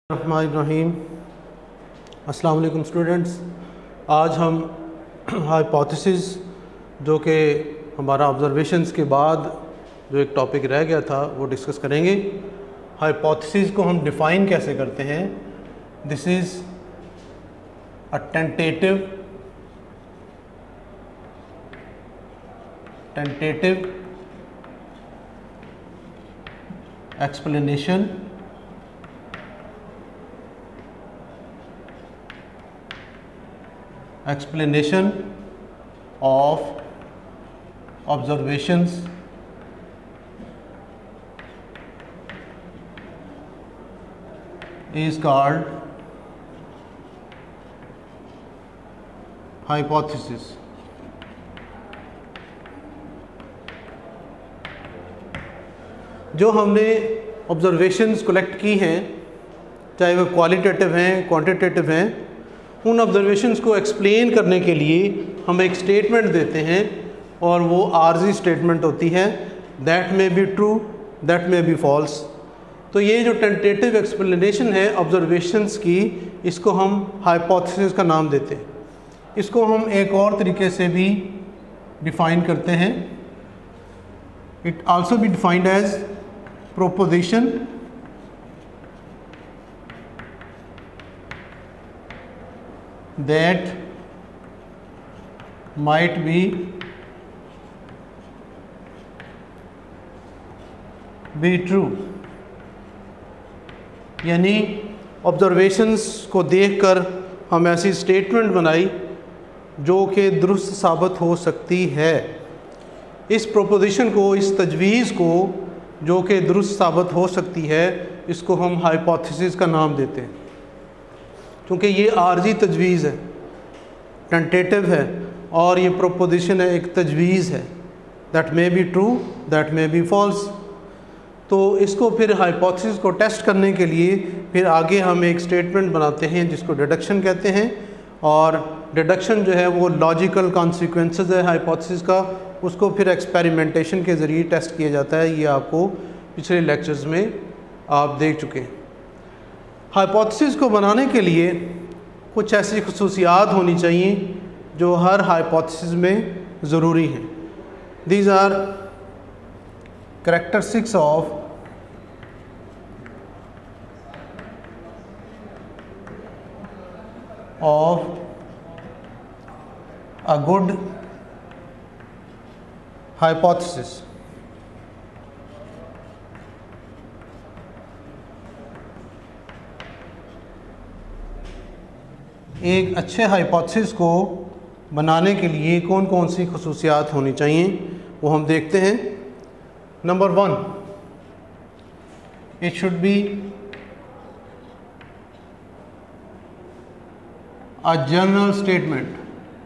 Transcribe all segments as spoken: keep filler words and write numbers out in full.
रहीम अस्सलाम वालेकुम स्टूडेंट्स। आज हम हाइपोथेसिस जो कि हमारा ऑब्जर्वेशंस के बाद जो एक टॉपिक रह गया था वो डिस्कस करेंगे। हाइपोथेसिस को हम डिफ़ाइन कैसे करते हैं। This is a tentative tentative explanation explanation of observations is called hypothesis. जो हमने ऑब्जर्वेशंस कलेक्ट की हैं, चाहे वो क्वालिटेटिव हैं क्वांटिटेटिव हैं, उन ऑब्जर्वेशंस को एक्सप्लेन करने के लिए हम एक स्टेटमेंट देते हैं और वो आर्जी स्टेटमेंट होती है। That may be true, that may be false. तो ये जो टेंटेटिव एक्सप्लेनेशन है ऑब्जर्वेशंस की, इसको हम हाइपोथेसिस का नाम देते हैं। इसको हम एक और तरीके से भी डिफ़ाइन करते हैं। It also be defined as proposition that might be be true। यानी ऑब्जर्वेशंस को देखकर हम ऐसी स्टेटमेंट बनाई जो कि दुरुस्त साबित हो सकती है। इस प्रोपोजिशन को, इस तजवीज़ को जो कि दुरुस्त साबित हो सकती है, इसको हम हाइपोथेसिस का नाम देते हैं। क्योंकि ये आर्जी तजवीज़ है, टेंटेटिव है, और ये प्रोपोजिशन है, एक तजवीज़ है। That may be true, that may be false. तो इसको फिर हाइपोथेसिस को टेस्ट करने के लिए फिर आगे हम एक स्टेटमेंट बनाते हैं जिसको डिडक्शन कहते हैं। और डिडक्शन जो है वो लॉजिकल कॉन्सिक्वेंसेस है हाइपोथेसिस का, उसको फिर एक्सपेरिमेंटेशन के ज़रिए टेस्ट किया जाता है। ये आपको पिछले लेक्चर्स में आप देख चुके हैं। हाइपोथेसिस को बनाने के लिए कुछ ऐसी खसूसियात होनी चाहिए जो हर हाइपोथेसिस में ज़रूरी हैं। These are characteristics of of a good hypothesis. एक अच्छे हाइपोथेसिस को बनाने के लिए कौन कौन सी खसूसियात होनी चाहिए वो हम देखते हैं। Number one, it should be a general statement.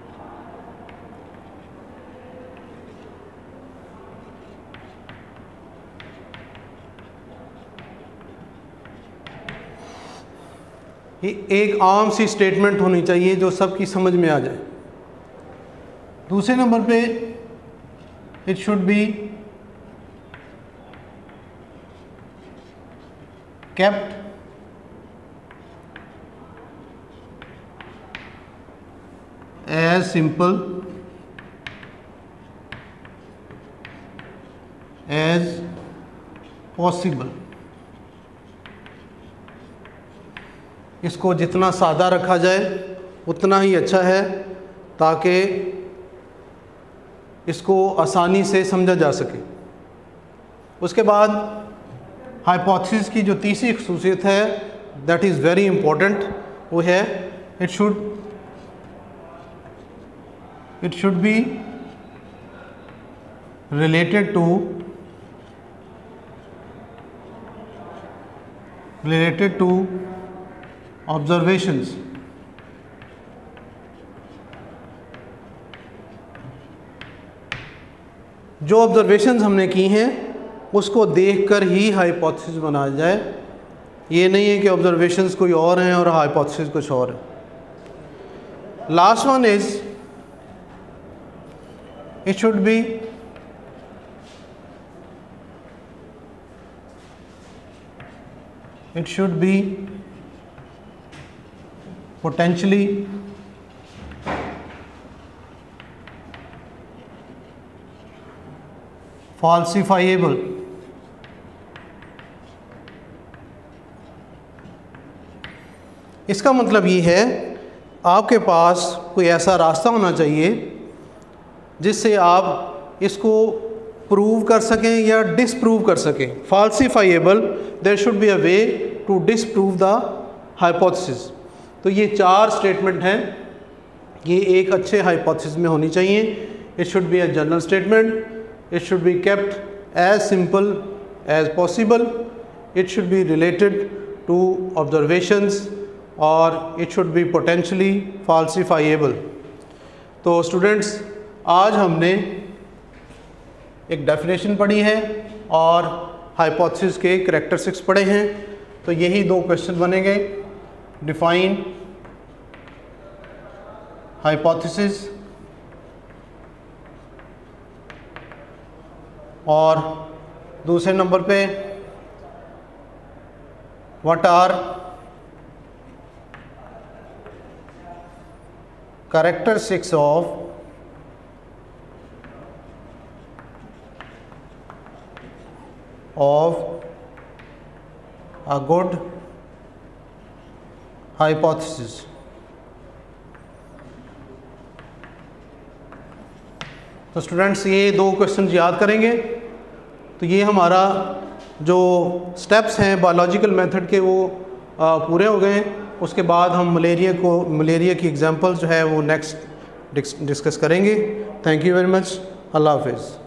ये एक आम सी स्टेटमेंट होनी चाहिए जो सबकी समझ में आ जाए। दूसरे नंबर पे, it should be kept as simple as possible. इसको जितना सादा रखा जाए उतना ही अच्छा है, ताकि इसको आसानी से समझा जा सके। उसके बाद हाइपोथेसिस की जो तीसरी खसूसियत है, दैट इज़ वेरी इम्पोर्टेंट, वो है it should it should be related to related to observations. जो ऑब्जर्वेशंस हमने की हैं उसको देखकर ही हाइपोथेसिस बनाया जाए। ये नहीं है कि ऑब्जर्वेशंस कोई और हैं और हाइपोथेसिस कुछ और है। Last one is it should be it should be potentially falsifiable। इसका मतलब ये है आपके पास कोई ऐसा रास्ता होना चाहिए जिससे आप इसको प्रूव कर सकें या डिसप्रूव कर सकें। falsifiable, there should be a way to disprove the hypothesis. तो ये चार स्टेटमेंट हैं, ये एक अच्छे हाइपोथेसिस में होनी चाहिए। It should be a general statement, it should be kept as simple as possible, it should be related to observations और it should be potentially falsifiable। तो स्टूडेंट्स, आज हमने एक डेफिनेशन पढ़ी है और हाइपोथेसिस के कैरेक्टरिस्टिक्स पढ़े हैं। तो यही दो क्वेश्चन बनेंगे, डिफाइन हाइपोथेसिस और दूसरे नंबर पे what are characteristics of of a good hypothesis। तो स्टूडेंट्स, ये दो क्वेश्चन याद करेंगे तो ये हमारा जो स्टेप्स हैं बायोलॉजिकल मेथड के वो आ, पूरे हो गए हैं। उसके बाद हम मलेरिया को मलेरिया की एग्जांपल्स जो है वो नेक्स्ट डिस्कस करेंगे। Thank you very much. अल्लाह हाफिज़।